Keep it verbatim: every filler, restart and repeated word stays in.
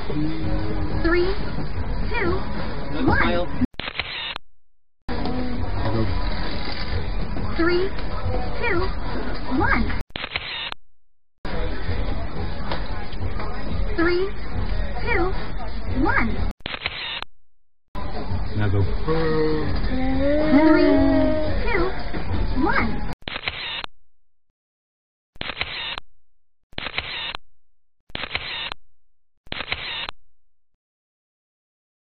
Three, two, No one. smile. I'll go. Three, two, one. Three, two, one. Now go.